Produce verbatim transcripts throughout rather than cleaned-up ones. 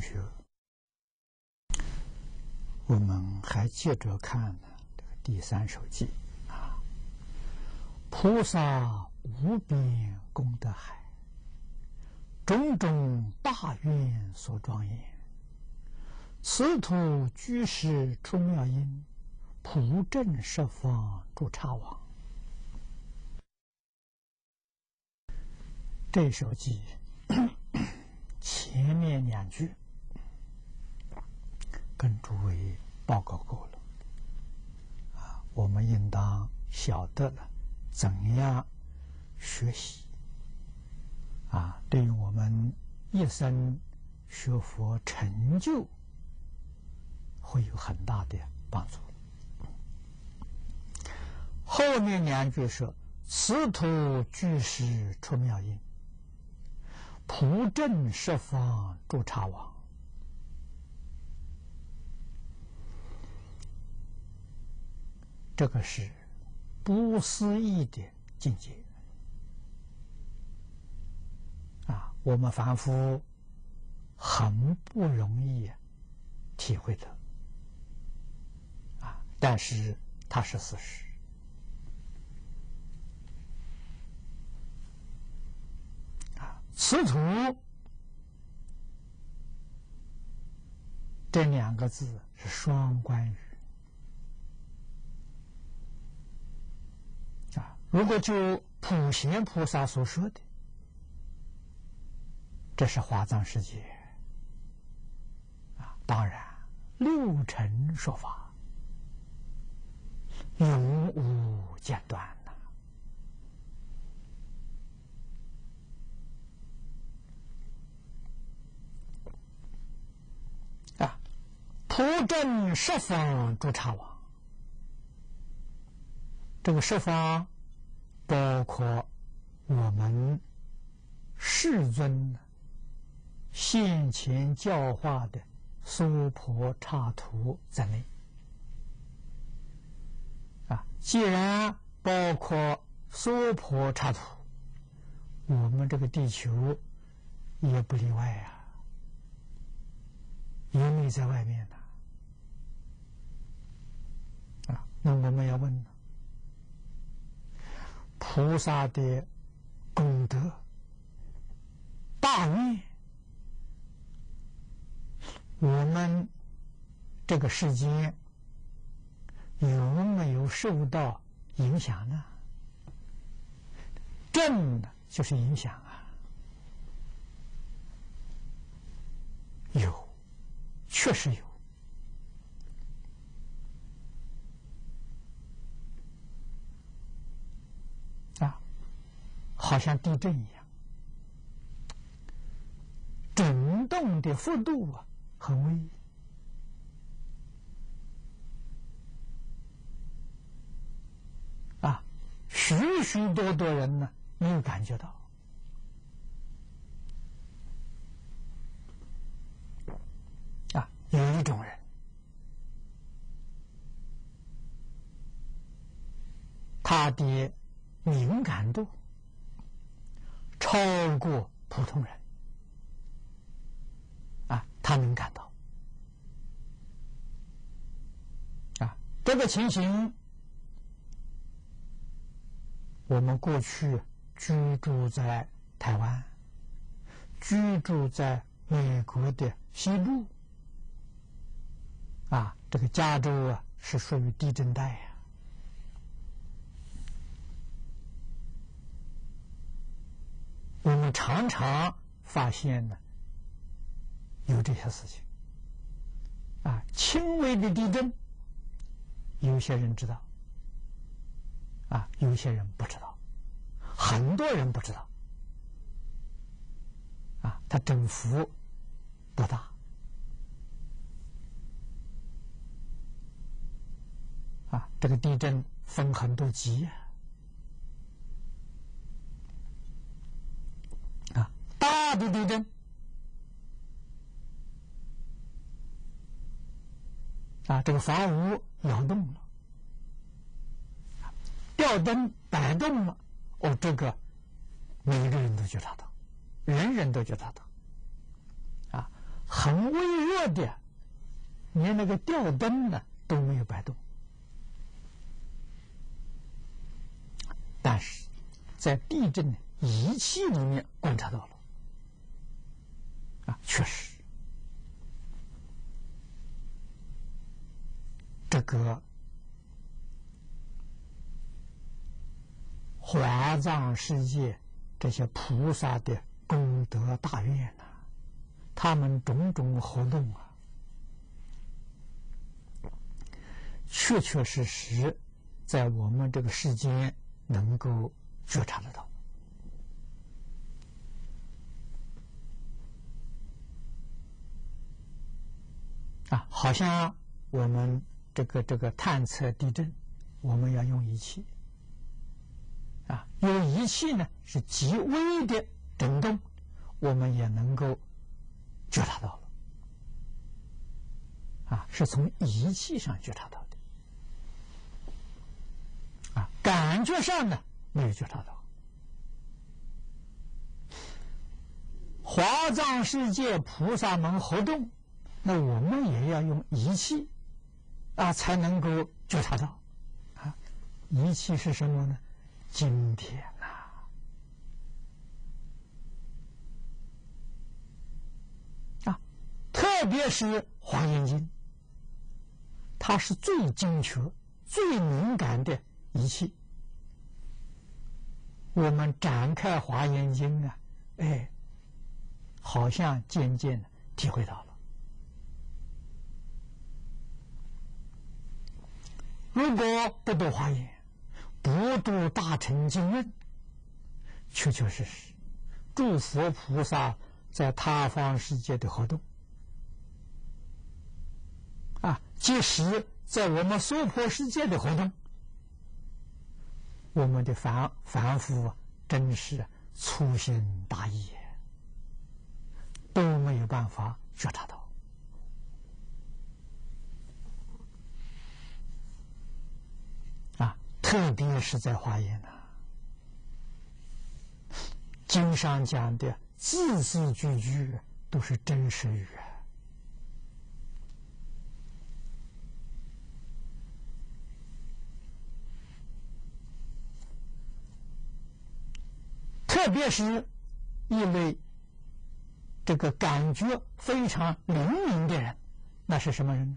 学，我们还接着看呢这个第三首偈啊，菩萨无边功德海，种种大愿所庄严，此土居士出妙音，普正十方住刹王。这首偈前面两句跟诸位报告过了啊，我们应当晓得了怎样学习啊，对于我们一生学佛成就会有很大的帮助。后面两句说：“此土居士出妙音，普正十方住刹王。”这个是不思议的境界啊，我们凡夫很不容易体会的啊，但是它是事实啊。此土这两个字是双关语啊。如果就普贤菩萨所说的，这是华藏世界啊，当然六尘说法永无间断呐啊！普正十方住刹王，这个十方包括我们世尊现前教化的娑婆刹土在内啊。既然包括娑婆刹土，我们这个地球也不例外啊，也没在外面呢啊。那我们要问了，菩萨的功德大愿，我们这个世间有没有受到影响呢？正的就是影响啊，有，确实有啊，好像地震一样，震动的幅度啊很微啊，许许多多人呢没有感觉到啊。有一种人，他的敏感度超过普通人啊，他能感到啊。这个情形，我们过去居住在台湾，居住在美国的西部啊，这个加州啊是属于地震带呀、啊。我们常常发现呢，有这些事情啊，轻微的地震，有些人知道啊，有些人不知道，很多人不知道啊，它振幅不大啊。这个地震分很多级啊，大的地震啊，这个房屋摇动了，吊灯摆动了，哦，这个每一个人都觉察到，人人都觉察到啊。 很微弱的，连那个吊灯呢都没有摆动。但是在地震仪器里面观察到了，啊，确实，这个华藏世界这些菩萨的功德大愿呐、啊，他们种种活动啊，确确实实在我们这个世间能够觉察得到。啊，好像我们这个这个探测地震，我们要用仪器。啊，有仪器呢是极微的震动，我们也能够觉察到了。啊，是从仪器上觉察到的。啊，感觉上呢没有觉察到。华藏世界菩萨们活动，那我们也要用仪器啊，才能够觉察到。啊，仪器是什么呢？经典呐、啊，啊，特别是《华严经》，它是最精确、最敏感的仪器。我们展开《华严经》啊，哎，好像渐渐的体会到了。如果不读华严，不读大乘经论，确确实实诸佛菩萨在他方世界的活动啊，即使在我们娑婆世界的活动，我们的凡凡夫真是粗心大意，都没有办法觉察到。啊，特别是在华严呐、啊，经上讲的字字句句都是真实语啊。特别是一类这个感觉非常灵敏的人，那是什么人呢？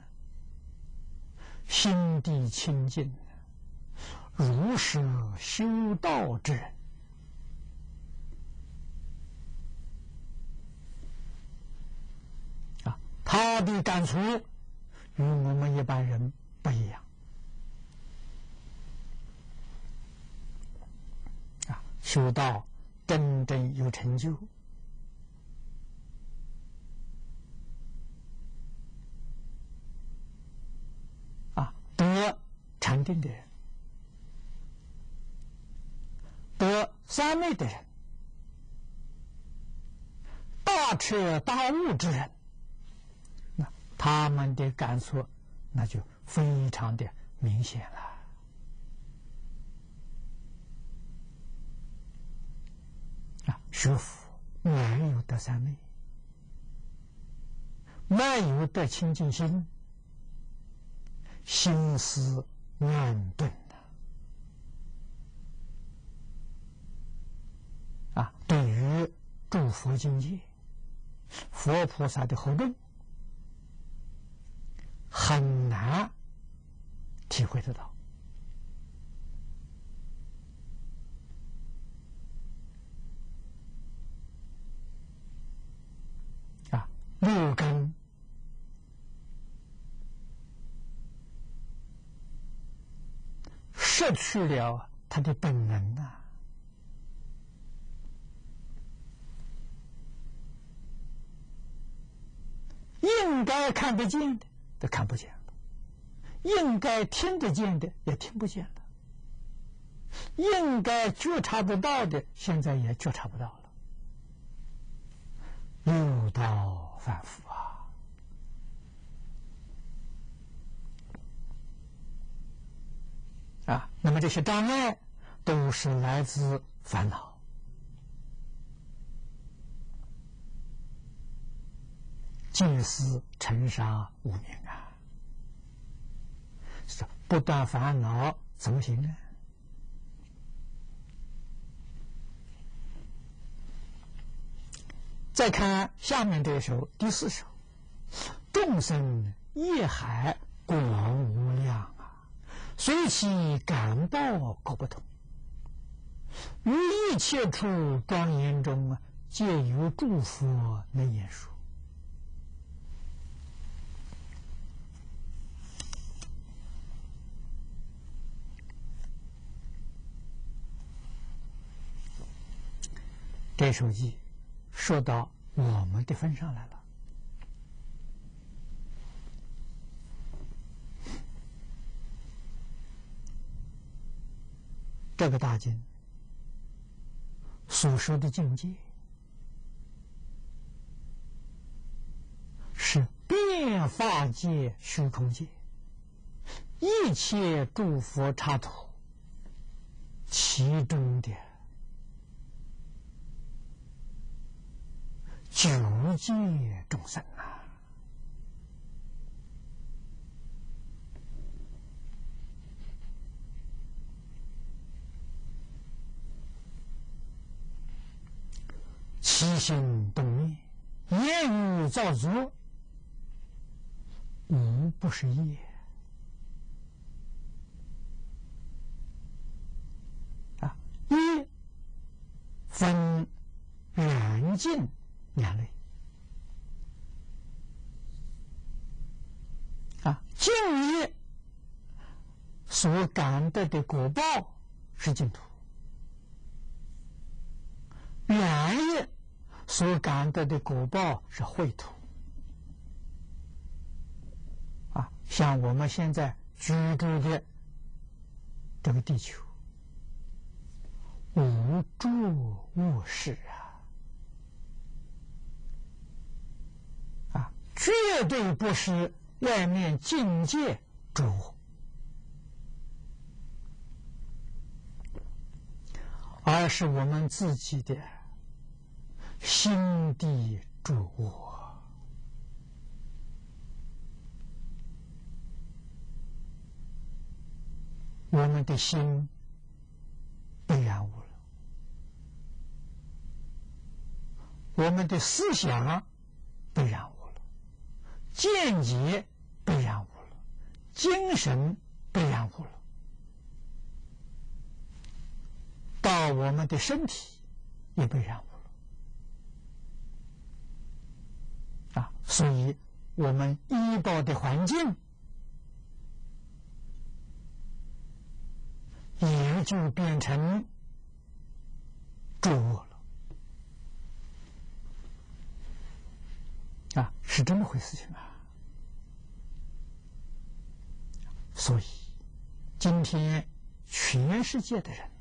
心地清净、如实修道之人。啊，他的感触与我们一般人不一样。啊，修道真正有成就，啊，得禅定的人，得三昧的人，大彻大悟之人，那他们的感触那就非常的明显了。啊，学佛没有得三昧，没有得清净心，心思乱钝的啊，对于诸佛境界、佛菩萨的活动，很难体会得到。啊，六根失去了他的本能呐、啊。应该看得见的都看不见了，应该听得见的也听不见了，应该觉察得到的现在也觉察不到了。六道反复啊！啊，那么这些障碍都是来自烦恼。 皆是尘沙无明啊！是不断烦恼怎么行呢？再看下面这首第四首，众生业海广无量啊，随其感报各不同，于一切处庄严中啊，皆有诸佛能言说。这首偈说到我们的份上来了。这个大经所说的境界，是遍法界、虚空界一切诸佛刹土其中的九界众生啊！起心动念，言语造作，无不是业啊！业分染净两类啊，净业所感得的果报是净土，染业所感得的果报是秽土啊。像我们现在居住的这个地球，无住无事啊，绝对不是外面境界住，而是我们自己的心地住物。我们的心被染污了，我们的思想被染污了，见解被染污了，精神被染污了，到我们的身体也被染污了啊！所以我们依报的环境也就变成诸恶了啊！是这么回事情啊！所以今天全世界的人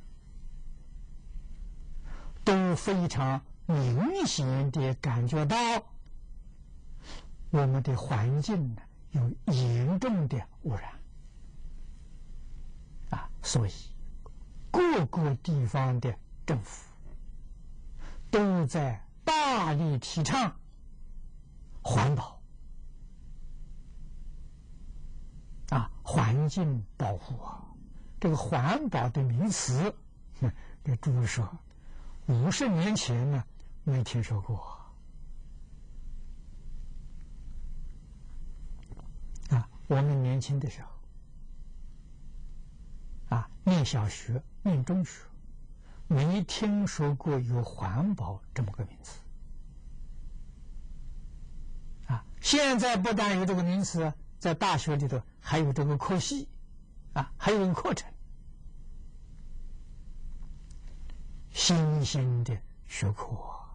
都非常明显地感觉到我们的环境有严重的污染啊！所以各个地方的政府都在大力提倡环保啊，环境保护啊。这个环保的名词，这诸位说五十年前呢没听说过啊。我们年轻的时候啊，念小学念中学，没听说过有环保这么个名词啊。现在不但有这个名词，在大学里头还有这个课系啊，还有一个课程，新兴的学科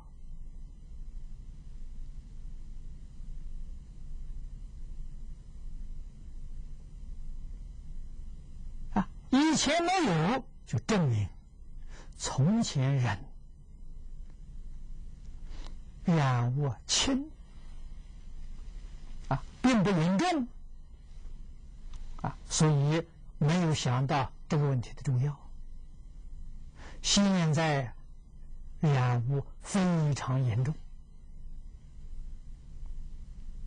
啊，以前没有，就证明从前人染污轻啊，并不严重啊，所以没有想到这个问题的重要。现在染污非常严重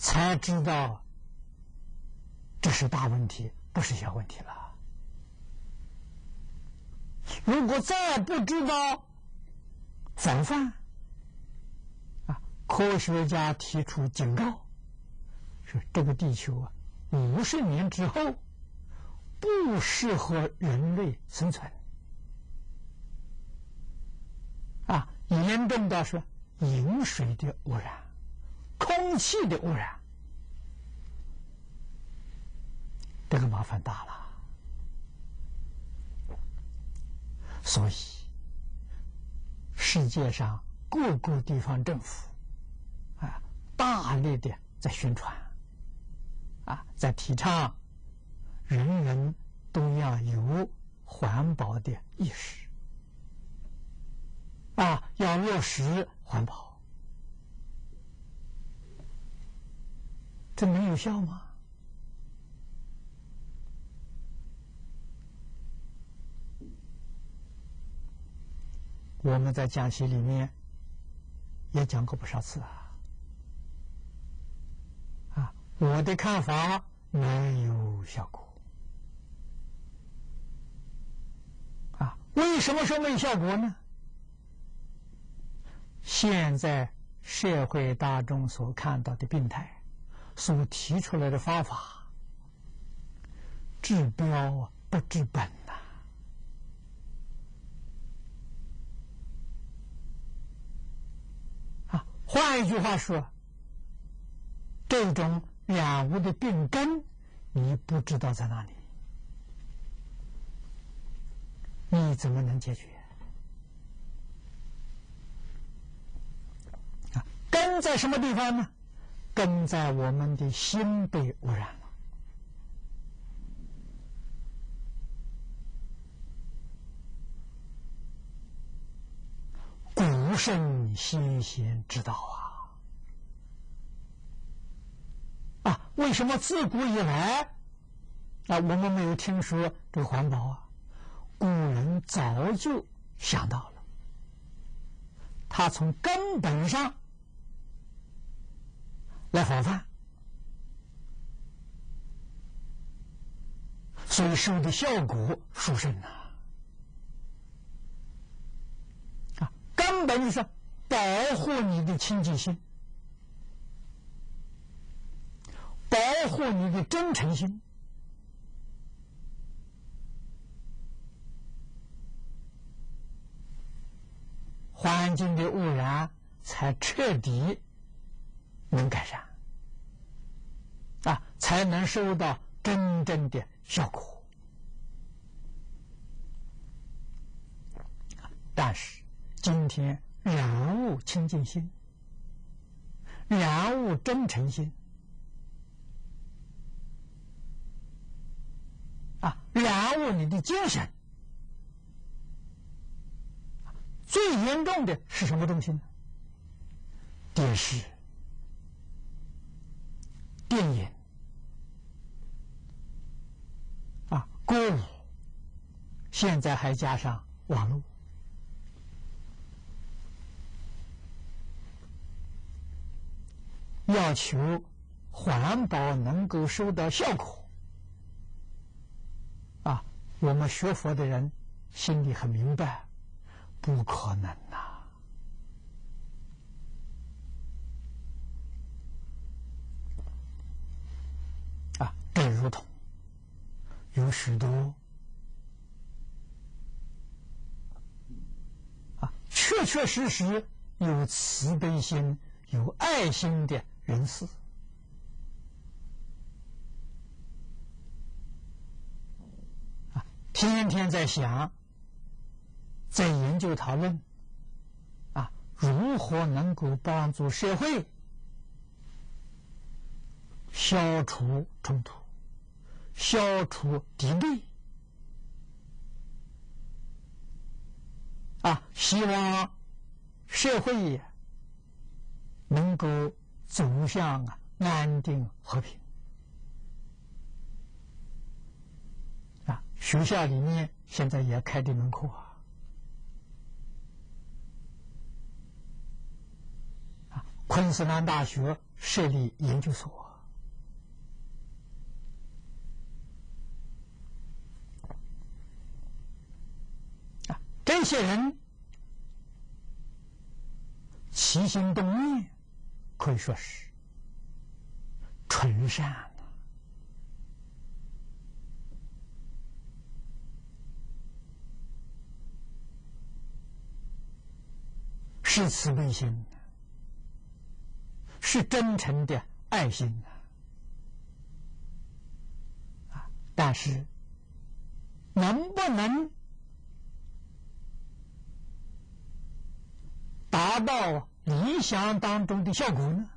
才知道这是大问题，不是小问题了。如果再不知道防范，啊，科学家提出警告，说这个地球啊，五十年之后不适合人类生存。啊，严重到是饮水的污染、空气的污染，这个麻烦大了。所以，世界上各个地方政府啊，大力的在宣传，啊，在提倡，人人都要有环保的意识，啊，要落实环保，这能有效吗？我们在讲习里面也讲过不少次啊，啊，我的看法没有效果，啊，为什么说没效果呢？现在社会大众所看到的病态，所提出来的方法，治标不治本呐。啊，换一句话说，这种染污的病根，你不知道在哪里，你怎么能解决？根在什么地方呢？根在我们的心被污染了。古圣先贤之道啊！啊，为什么自古以来啊，我们没有听说这个环保啊？古人早就想到了，他从根本上来防范，所以收的效果殊胜呐！啊，根本是保护你的清净心，保护你的真诚心，环境的污染才彻底能改善，啊，才能收到真正的效果。但是今天染污清净心，染污真诚心，啊，染污你的精神。最严重的是什么东西呢？电视、电影啊，歌舞，现在还加上网络，要求环保能够收到效果啊，我们学佛的人心里很明白，不可能呐！啊，正如同有许多啊，确确实实有慈悲心、有爱心的人士，啊，天天在想，在研究讨论，啊，如何能够帮助社会消除冲突，消除敌对，啊，希望社会能够走向啊安定和平。啊，学校里面现在也开这门课啊，昆昆士兰大学设立研究所，啊，这些人起心动念可以说是纯善了。是慈悲心，是真诚的爱心啊！但是能不能达到理想当中的效果呢？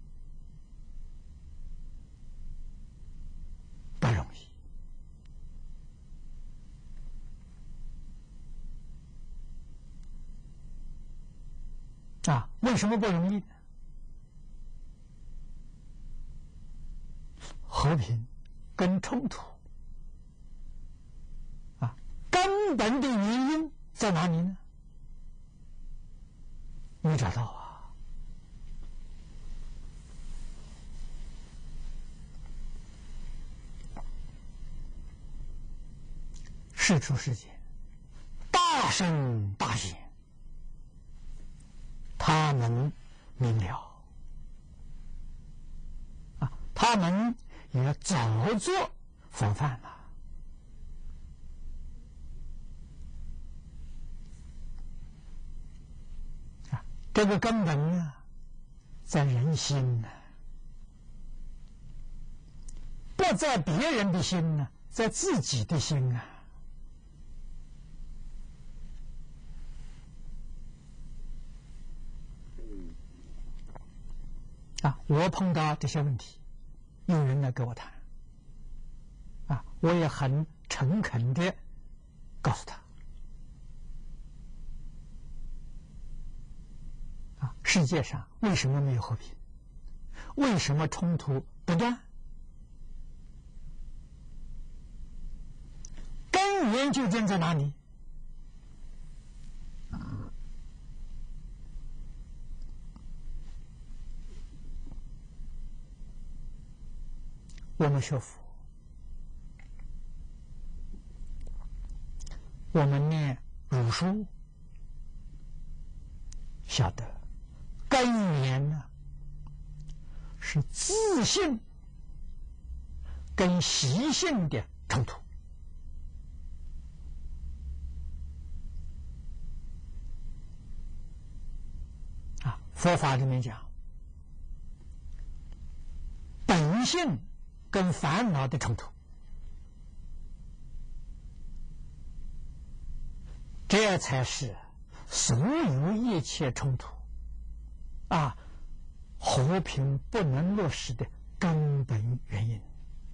不容易啊！为什么不容易呢？和平跟冲突啊，根本的原因在哪里呢？没找到啊！世出世间，大圣大贤，他们明了啊，他们也早做防范了。啊，这个根本呢，在人心呢，不在别人的心呢，在自己的心啊。啊，我碰到这些问题，有人来跟我谈，啊，我也很诚恳的告诉他，啊，世界上为什么没有和平？为什么冲突不断？根源究竟在哪里？我们学佛，我们念儒书，晓得根源呢是自性跟习性的冲突。啊，佛法里面讲，本性跟烦恼的冲突，这才是所有一切冲突啊和平不能落实的根本原因。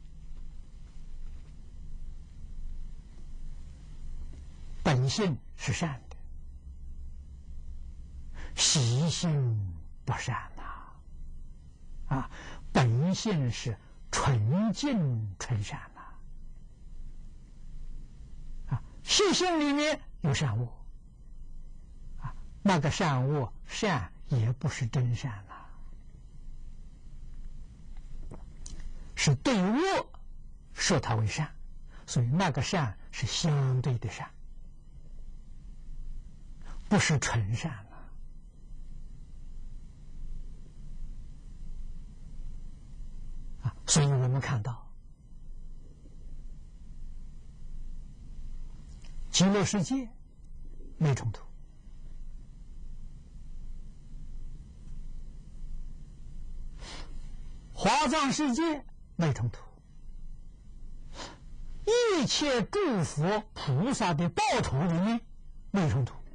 本性是善的，习性不善呐！啊，本性是纯净纯善呐！啊，习性里面有善恶，啊，那个善恶善也不是真善呐，是对恶说它为善，所以那个善是相对的善，不是纯善啊。啊，所以我们看到极乐世界没冲突，华藏世界没冲突，一切诸佛菩萨的报土里面没冲突，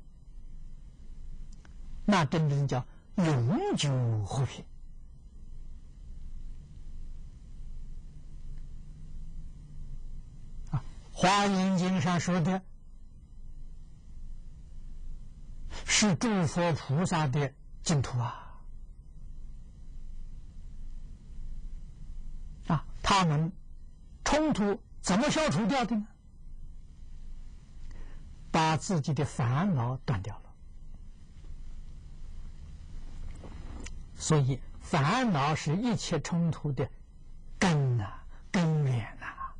那真正叫永久和平。啊，华严经上说的是诸佛菩萨的净土啊！啊，他们冲突怎么消除掉的呢？把自己的烦恼断掉了， 所以烦恼是一切冲突的根呐、啊、根源呐、啊。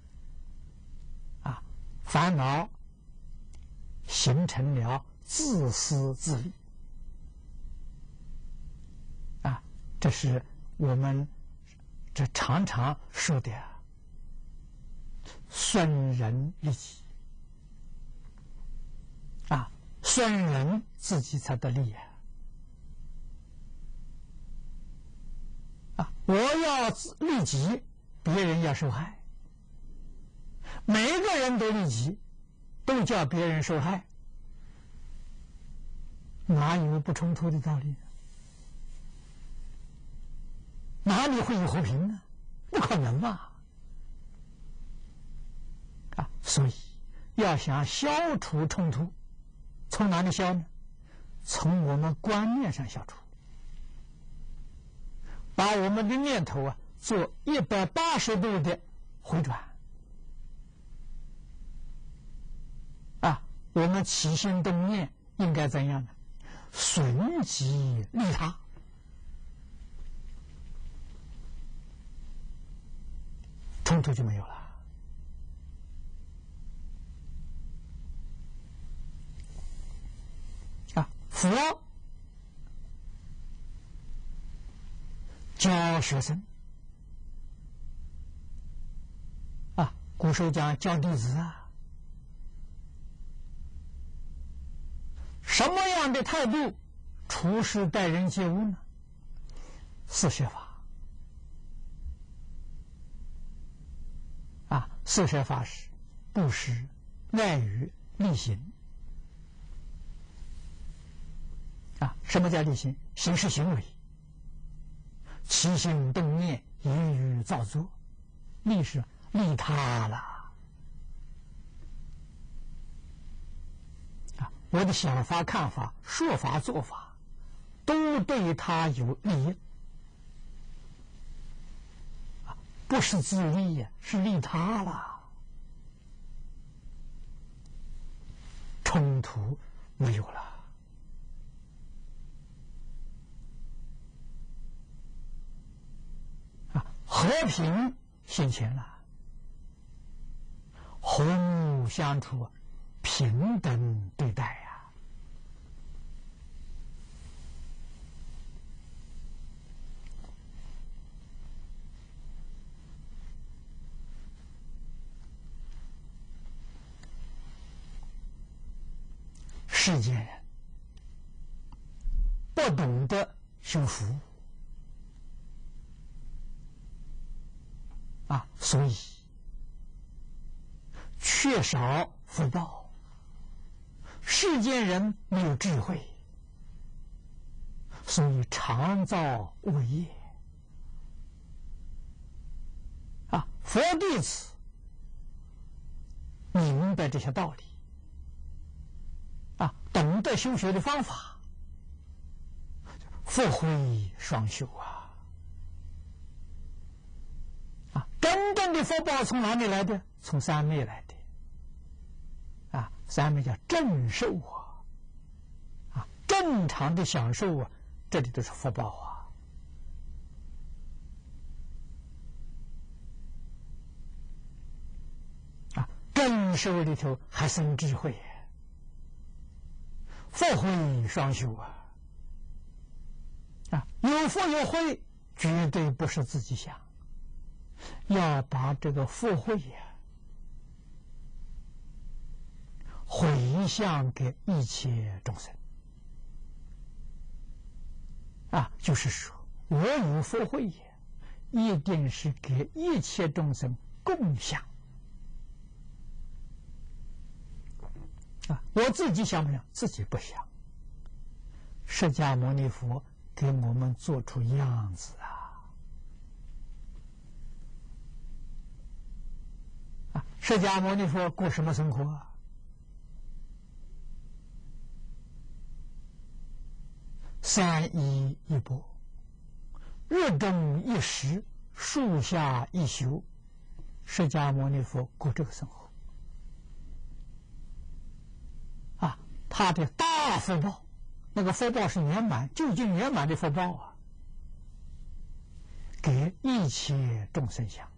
啊，烦恼形成了自私自利。啊，这是我们这常常说的损人利己。啊，损人自己才得利啊！啊，我要利己，别人要受害，每个人都利己，都叫别人受害，哪有不冲突的道理呢？哪里会有和平呢？不可能嘛！啊，所以要想消除冲突，从哪里消呢？从我们观念上消除，把我们的念头啊做一百八十度的回转。啊，我们起心动念应该怎样呢？顺己利他。冲突就没有了。啊，佛教学生啊，古时候讲教弟子啊，什么样的态度处事待人接物呢？四摄法。啊，四摄法是布施、爱语、利行。啊，什么叫利行？行是行为，起心动念、言语造作。利是利他了。啊，我的想法、看法、说法、做法，都对他有利益。不是自利呀，是利他了。冲突没有了。啊，和平现前了，和睦相处，平等对待呀。世间人不懂得修福啊，所以缺少福报。世间人没有智慧，所以常造恶业啊。佛弟子明白这些道理啊，懂得修学的方法，福慧双修啊！啊，真正的福报从哪里来的？从三昧来的。啊，三昧叫正受啊，啊，正常的享受啊，这里都是福报啊。啊，正受里头还生智慧。福慧双修啊！啊，有福有慧，绝对不是自己想，要把这个福慧呀、啊、回向给一切众生。啊，就是说，我有福慧也，一定是给一切众生共享。啊，我自己想不想？自己不想。释迦牟尼佛给我们做出样子啊！啊，释迦牟尼佛过什么生活啊？三衣一钵，日中一食，树下一宿。释迦牟尼佛过这个生活。他的大福报，那个福报是圆满，究竟圆满的福报啊！ 给一切众生想。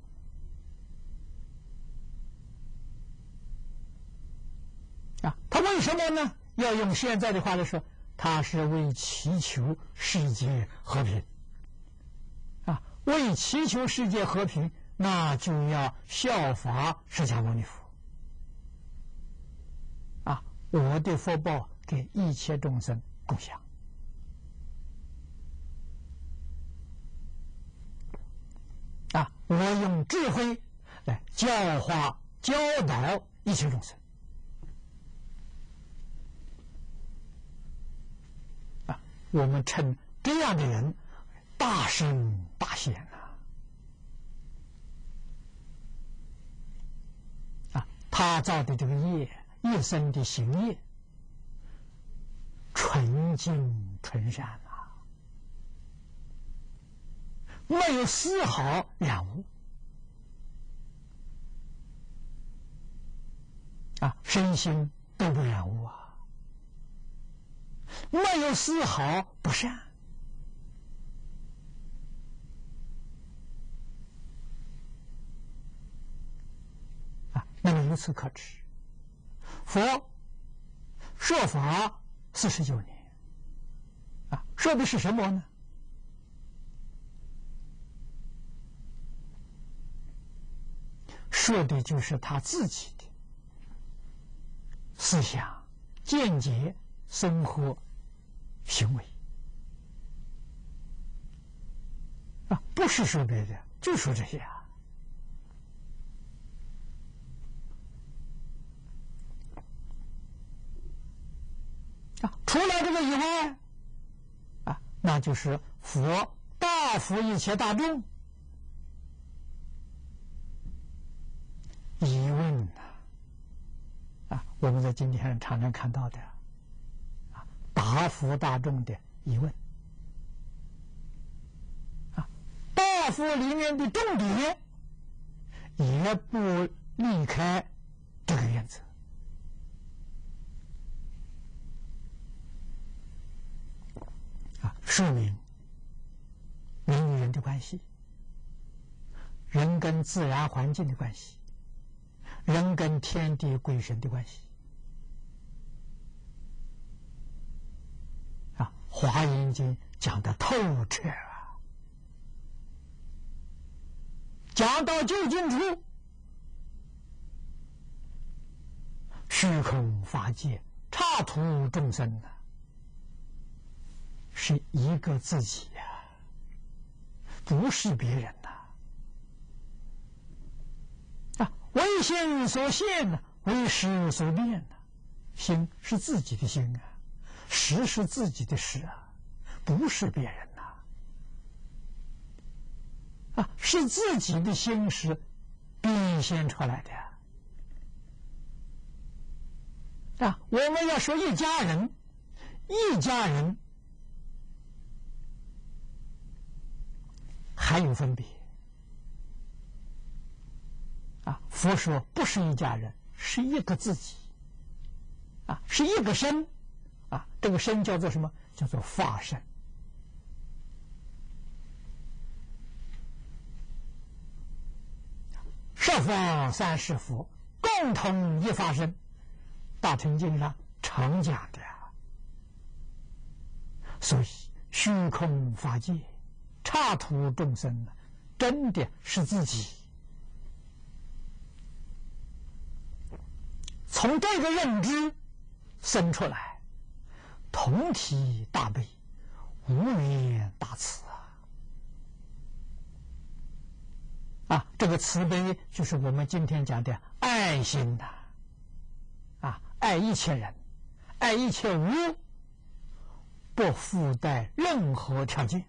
啊，他为什么呢？要用现在的话来说，他是为祈求世界和平。啊，为祈求世界和平，那就要效法释迦牟尼佛。啊，我的福报给一切众生共享。啊，我用智慧来教化、教导一切众生。啊，我们称这样的人大圣大显呐！啊，他造的这个业，一生的行业，纯净纯善啊，没有丝毫染污。啊，身心都不染污啊，没有丝毫不善。啊，那么由此可知，佛说法四十九年，啊，说的是什么呢？说的就是他自己的思想、见解、生活、行为。啊，不是说别的，就说这些啊。啊，除了这个以外，啊，那就是佛大福一切大众。疑问呐，啊，我们在今天常常看到的，啊，答复大众的疑问，啊，答复里面的重点也不离开这个原则。啊，说明人与人的关系，人跟自然环境的关系，人跟天地鬼神的关系。啊，《华严经》讲得透彻啊，讲到究竟处，虚空法界，刹土众生啊，是一个自己呀、啊，不是别人呐、啊。啊，为心所现呢，为识所变呢。心是自己的心啊，识是自己的识啊，不是别人呐。啊，是自己的心识变现出来的。啊，我们要说一家人，一家人还有分别。啊，佛说不是一家人，是一个自己。啊，是一个身。啊，这个身叫做什么？叫做法身。十方三世佛共同一法身，大乘经上常讲的啊。所以虚空法界，刹土众生呢，真的是自己。从这个认知生出来，同体大悲，无缘大慈啊！啊，这个慈悲就是我们今天讲的爱心呐、啊！啊，爱一切人，爱一切物，不附带任何条件。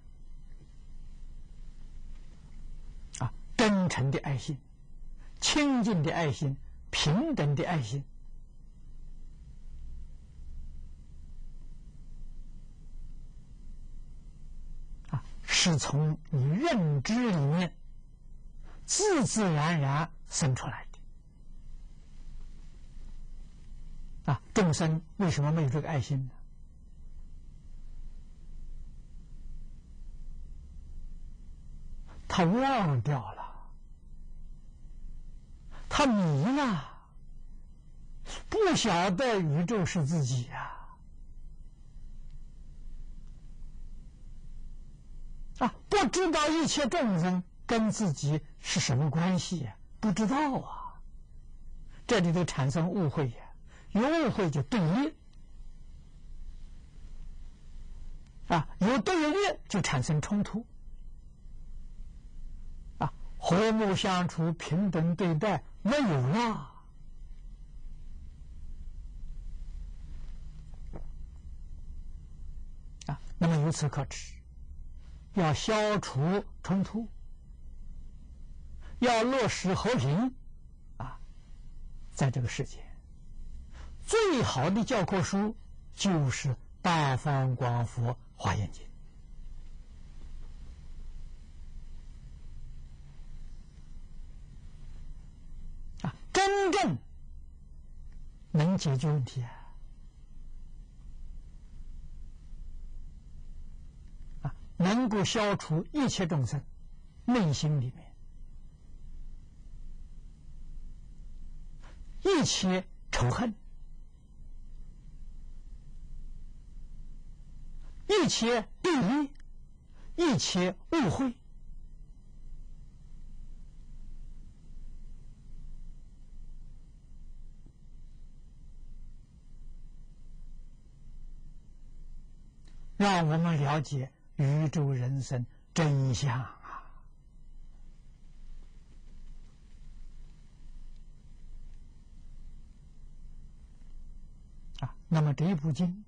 啊，真诚的爱心，清净的爱心，平等的爱心。是从你认知里面自自然然生出来的。啊，众生为什么没有这个爱心呢？ 他忘掉了，他迷了，不晓得宇宙是自己呀、啊，啊，不知道一切众生跟自己是什么关系呀、不知道啊，这里头产生误会呀、有误会就对立，啊，有对立就产生冲突，啊，和睦相处、平等对待没有了。啊，那么由此可知，要消除冲突，要落实和平，啊，在这个世界，最好的教科书就是《大方广佛华严经》啊，真正能解决问题啊！啊，能够消除一切众生内心里面一切仇恨、一切对立、一切误会，让我们了解宇宙人生真相啊！啊，那么这一部经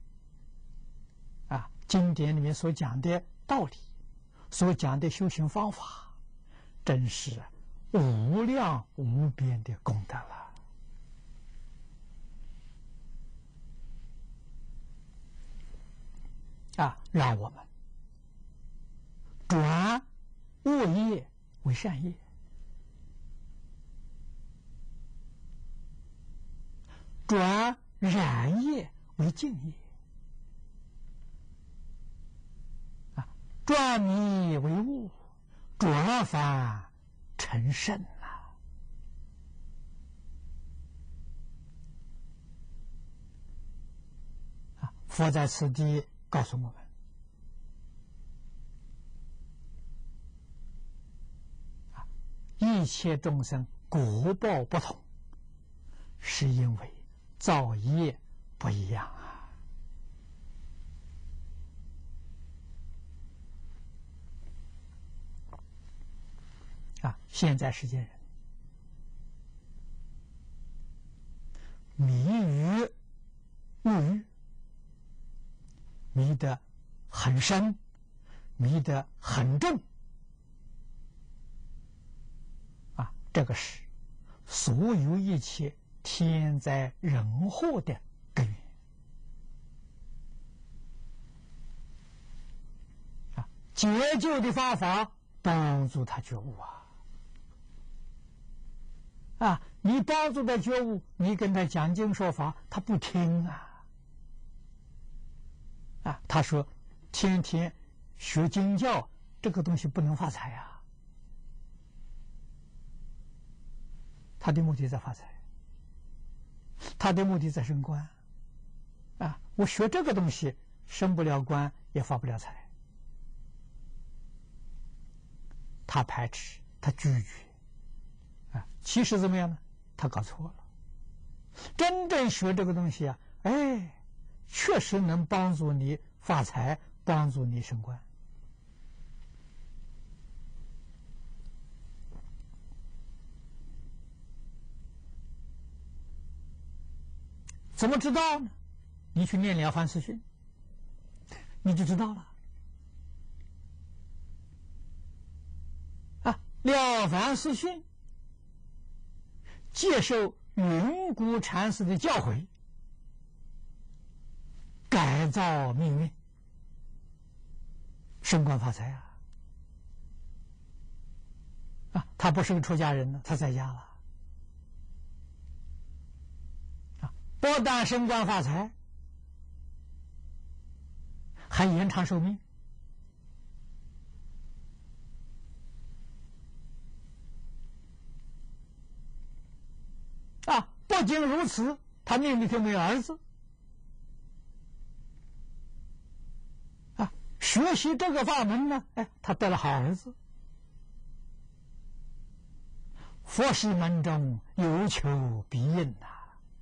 啊，经典里面所讲的道理，所讲的修行方法，真是无量无边的功德了。啊，让我们转恶业为善业，转染业为净业，啊，转迷为悟，转凡成圣啊！啊，佛在此地告诉我们，啊，一切众生果报不同，是因为造业不一样啊！啊，现在世间人迷于物欲，迷得很深，迷得很重，啊，这个是所有一切天灾人祸的根源。啊，解救的方法帮助他觉悟啊！啊，你帮助他觉悟，你跟他讲经说法，他不听啊！啊，他说天天学经教，这个东西不能发财啊！他的目的在发财，他的目的在升官。啊，我学这个东西，升不了官，也发不了财。他排斥，他拒绝。啊，其实怎么样呢？他搞错了。真正学这个东西啊，哎，确实能帮助你发财，帮助你升官。怎么知道呢？你去念《了凡四训》，你就知道了。啊，《了凡四训》接受云谷禅师的教诲，改造命运，升官发财啊！啊，他不是个出家人呢，他在家了。啊，不但升官发财，还延长寿命。 啊，不仅如此，他命里头没有儿子。啊，学习这个法门呢，哎，他得了好儿子。佛事门中有求必应呐！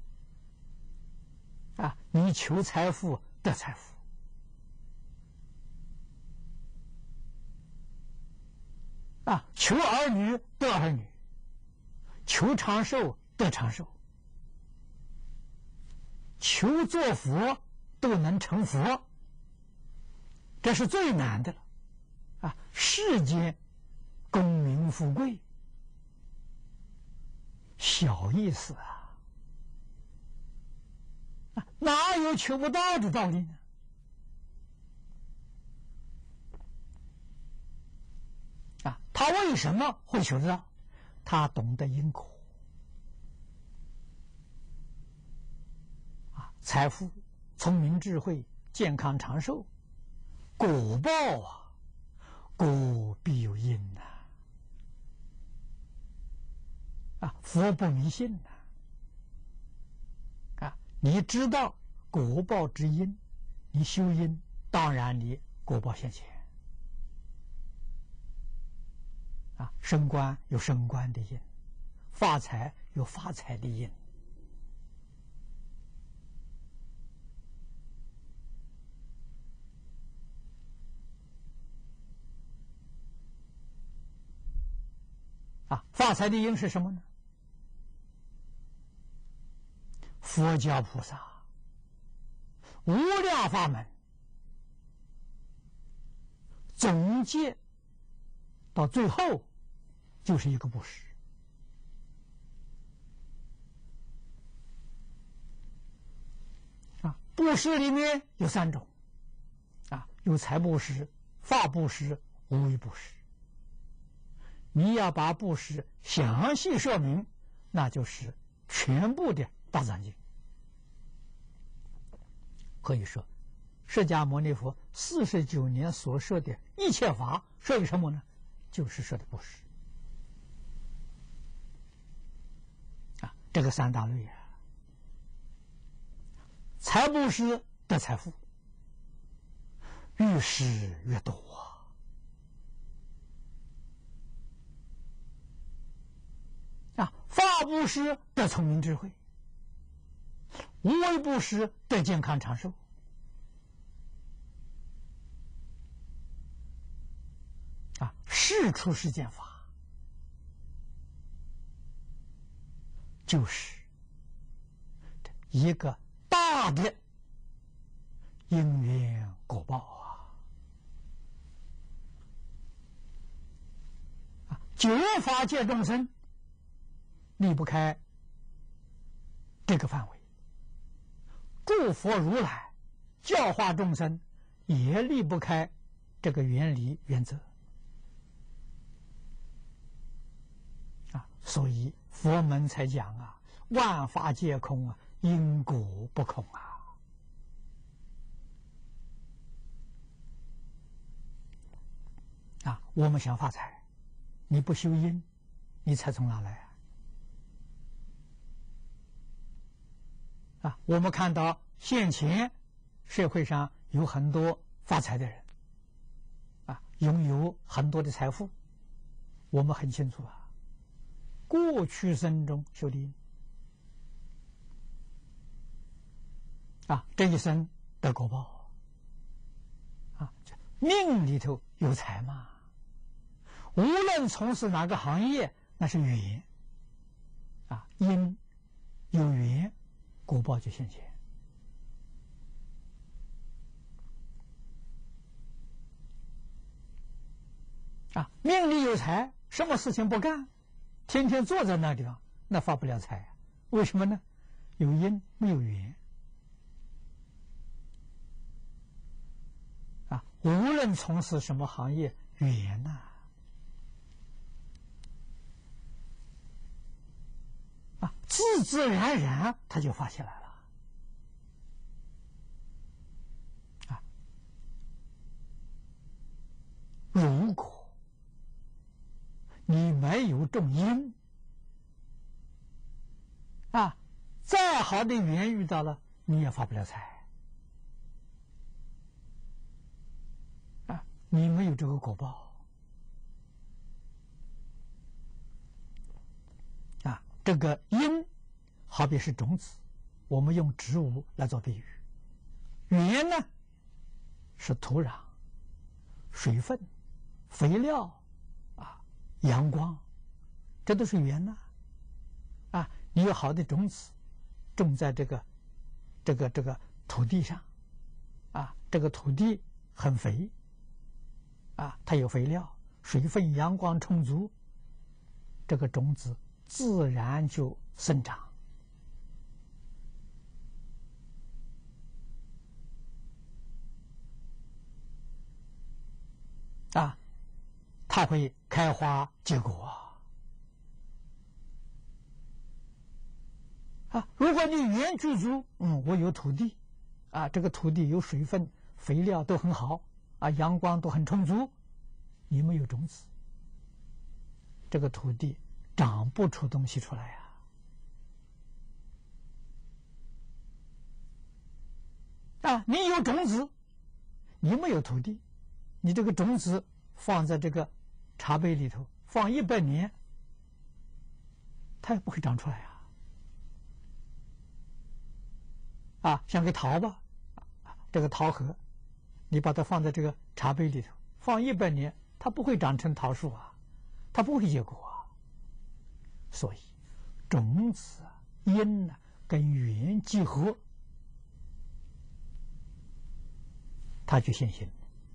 啊，你求财富得财富，啊，求儿女得儿女，求长寿得长寿，求做佛都能成佛，这是最难的了。啊，世间功名富贵小意思啊，啊，哪有求不到的道理呢？啊，他为什么会求得到？他懂得因果。啊，财富、聪明、智慧、健康、长寿，果报啊，果必有因呐。啊，佛不迷信呐！啊，你知道果报之因，你修因，当然你果报现前。啊，升官有升官的因，发财有发财的因。啊，发财的因是什么呢？佛教菩萨无量法门总结到最后就是一个布施。啊，布施里面有三种，啊，有财布施、法布施、无为布施。你要把布施详细说明，那就是全部的大藏经。可以说，释迦牟尼佛四十九年所说的一切法，说的什么呢？就是说的布施。啊，这个三大类啊，财布施得财富，越施越多啊！啊，法布施得聪明智慧，无为布施得健康长寿。啊，事出世间法就是一个大的因缘果报啊！啊，九法界众生离不开这个范围，诸佛如来教化众生也离不开这个原理原则。啊，所以佛门才讲啊，万法皆空啊，因果不空啊。啊，我们想发财，你不修因，你财从哪来啊？啊，我们看到现前社会上有很多发财的人，啊，拥有很多的财富，我们很清楚啊。过去生中修的因，啊，这一生得果报，啊，命里头有财嘛，无论从事哪个行业，那是缘，啊，因有缘，果报就现前。啊，命里有财，什么事情不干？天天坐在那地方，那发不了财啊？为什么呢？有因没有缘啊！无论从事什么行业，缘呐啊，自自然然他就发起来了啊！如果你没有种因， 啊，再好的缘遇到了，你也发不了财啊，你没有这个果报啊。这个因好比是种子，我们用植物来做比喻，缘呢是土壤、水分、肥料啊、阳光，这都是缘呐啊。你有好的种子种在这个这个这个土地上啊，这个土地很肥啊，它有肥料、水分、阳光充足，这个种子自然就生长啊，它会开花结果啊。如果你缘具足，嗯，我有土地啊，这个土地有水分、肥料都很好啊，阳光都很充足，你没有种子，这个土地长不出东西出来呀。啊，你有种子，你没有土地，你这个种子放在这个茶杯里头，放一百年，它也不会长出来呀。啊，像个桃吧，这个桃核，你把它放在这个茶杯里头，放一百年，它不会长成桃树啊，它不会结果啊。所以，种子啊、因呢、啊、跟缘结合，它就现行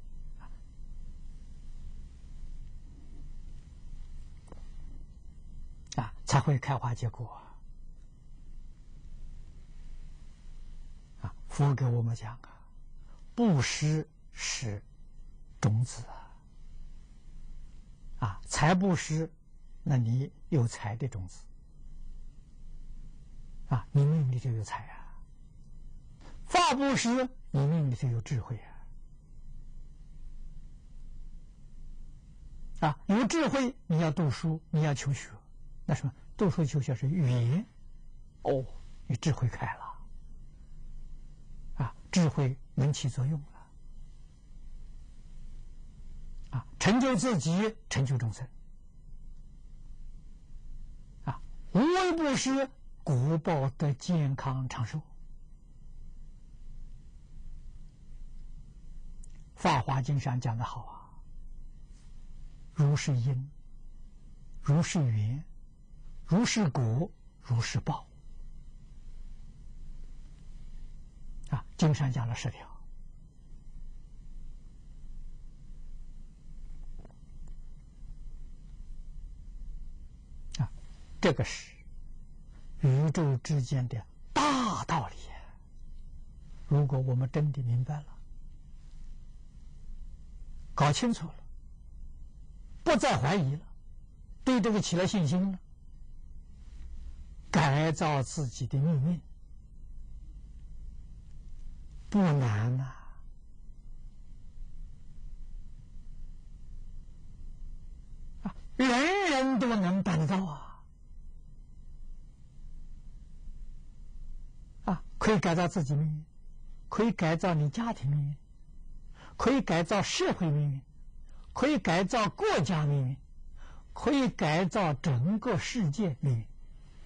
啊，才会开花结果啊。佛给我们讲啊，布施是种子啊，啊，财布施，那你有财的种子啊，你命里就有财啊；法布施，你命里就有智慧啊。啊，有智慧，你要读书，你要求学，那什么，读书求学是缘，哦，你智慧开了，啊，智慧能起作用了，啊，成就自己，成就众生，啊，无为布施，果报得健康长寿。法华经上讲的好啊，如是因，如是缘，如是果，如是报。啊，经上讲了十条。啊，这个是宇宙之间的大道理。如果我们真的明白了，搞清楚了，不再怀疑了，对这个起了信心了，改造自己的命运不难呐、啊，人人都能办得到啊！啊，可以改造自己命运，可以改造你家庭命运，可以改造社会命运，可以改造国家命运，可以改造整个世界命运。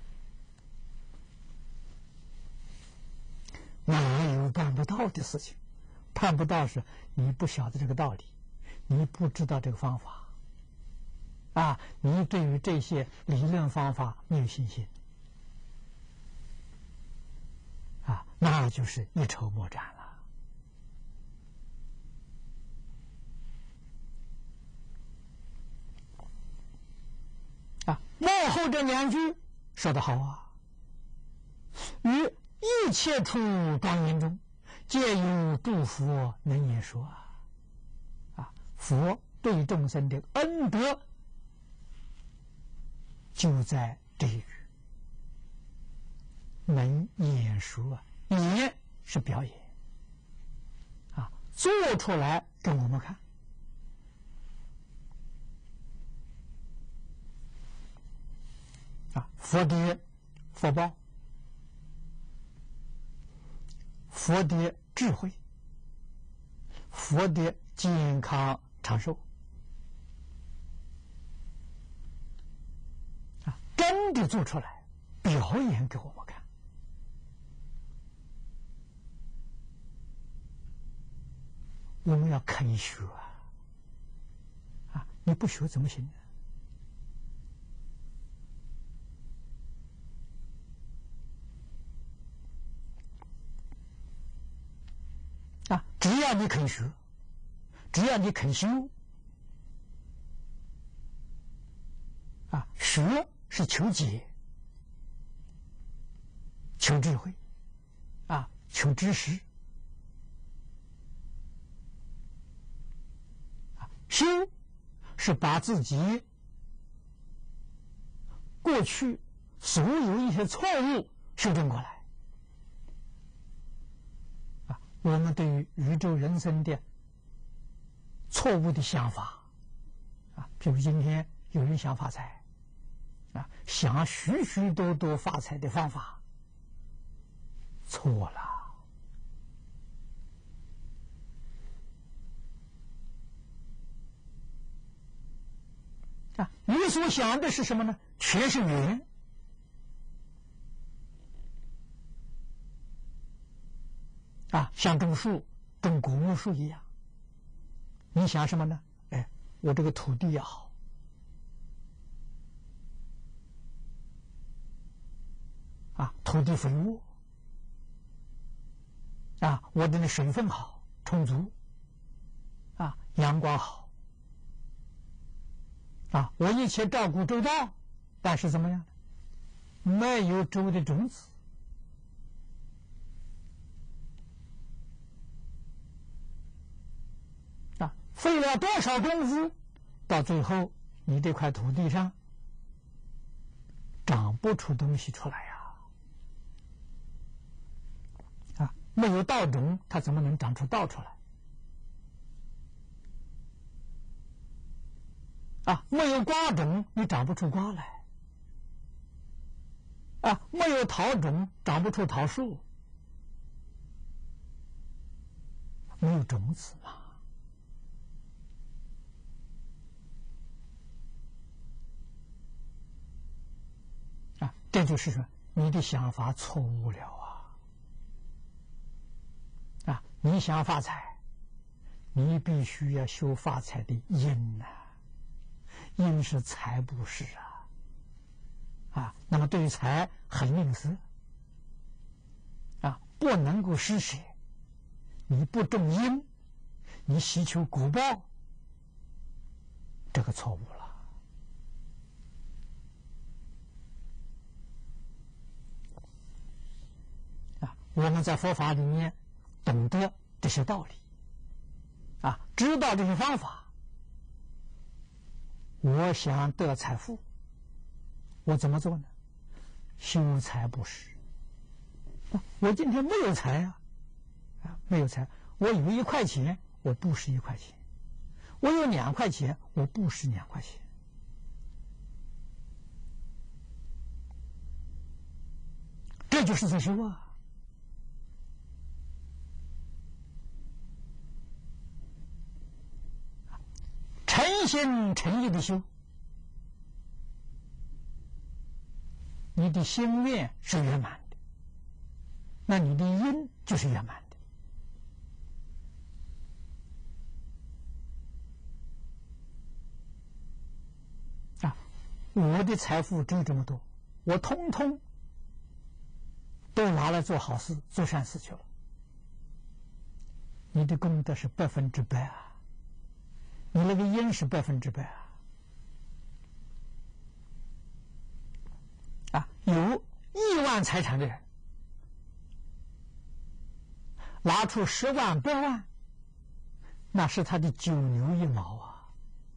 哪有办不到的事情？办不到是你不晓得这个道理，你不知道这个方法啊，你对于这些理论方法没有信心啊，那就是一筹莫展了啊。幕后这两句说得好啊，与一切处光阴中，皆有诸佛能言说啊！啊，佛对众生的恩德就在这一语，能演说啊，演是表演啊，做出来给我们看啊，佛的福报佛的智慧，佛的健康长寿，啊，真的做出来，表演给我们看。我们要肯学啊！啊，你不学怎么行呢？啊，只要你肯学，只要你肯修，啊，学是求解、求智慧，啊，求知识。修是把自己过去所有一些错误修正过来。啊，我们对于宇宙人生的错误的想法，啊，比如今天有人想发财，啊，想许许多多发财的方法，错了。啊，你所想的是什么呢？全是缘。啊，像种树、种果木树一样，你想什么呢？哎，我这个土地要好，啊，土地肥沃，啊，我的水分好充足，啊，阳光好。啊，我一切照顾周到，但是怎么样？没有周的种子，啊，费了多少功夫，到最后你这块土地上长不出东西出来呀！啊，没有稻种，它怎么能长出稻出来？啊，没有瓜种，你长不出瓜来；啊，没有桃种，长不出桃树，没有种子嘛。啊，这就是说你的想法错误了啊！啊，你想发财，你必须要修发财的因呐、啊。因是财布施啊，啊，那么对于财很吝啬，啊，不能够施舍，你不种因，你希求果报，这个错误了。啊，我们在佛法里面懂得这些道理，啊，知道这些方法。我想得财富，我怎么做呢？修财布施。我今天没有财啊，啊，没有财。我有一块钱，我布施一块钱；我有两块钱，我布施两块钱。这就是在修啊。诚心诚意的修，你的心愿是圆满的，那你的因就是圆满的。啊，我的财富只有这么多，我通通都拿来做好事、做善事去了，你的功德是百分之百啊！你那个因是百分之百啊！啊，有亿万财产的人，拿出十万、百万，那是他的九牛一毛啊！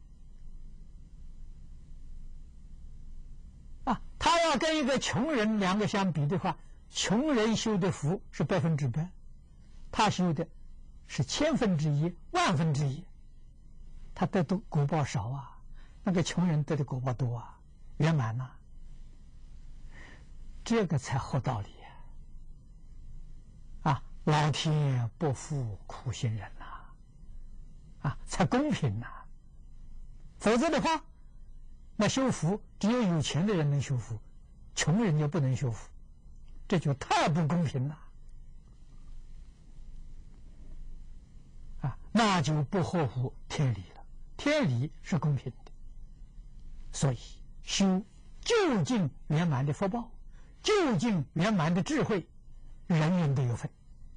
啊，他要跟一个穷人两个相比的话，穷人修的福是百分之百，他修的是千分之一、万分之一。他得的果报少啊，那个穷人得的果报多啊，圆满呐、啊，这个才合道理啊！啊， 老天不负苦心人呐、啊，啊，才公平呐、啊。否则的话，那修福只有有钱的人能修福，穷人就不能修福，这就太不公平了。啊，那就不合乎天理了。天理是公平的，所以修究竟圆满的福报，究竟圆满的智慧，人人都有份。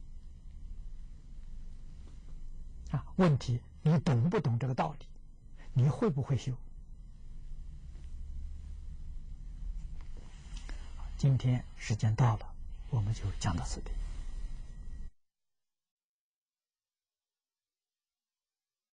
啊，问题你懂不懂这个道理？你会不会修？今天时间到了，我们就讲到此地。